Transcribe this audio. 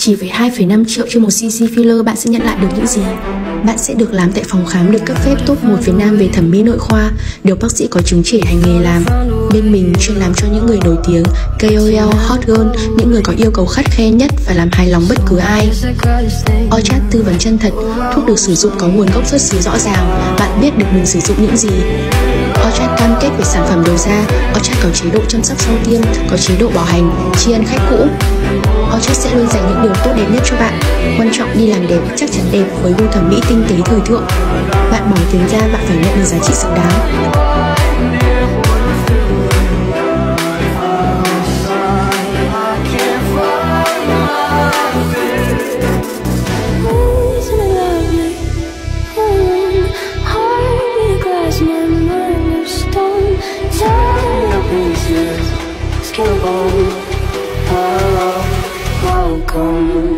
Chỉ với 2,5 triệu cho một cc filler, bạn sẽ nhận lại được những gì? Bạn sẽ được làm tại phòng khám được cấp phép top 1 Việt Nam về thẩm mỹ nội khoa, được bác sĩ có chứng chỉ hành nghề làm. Bên mình chuyên làm cho những người nổi tiếng, KOL, hot girl, những người có yêu cầu khắt khe nhất và làm hài lòng bất cứ ai. Orchard tư vấn chân thật, thuốc được sử dụng có nguồn gốc xuất xứ rõ ràng, bạn biết được mình sử dụng những gì. Orchard cam kết về sản phẩm đầu ra. Orchard có chế độ chăm sóc sau tiêm, có chế độ bảo hành, tri ân khách cũ. Orchard sẽ luôn dành những điều tốt đẹp nhất cho bạn. Quan trọng đi làm đẹp chắc chắn đẹp với gu thẩm mỹ tinh tế thời thượng. Bạn bỏ tiền ra, bạn phải nhận được giá trị xứng đáng. Welcome.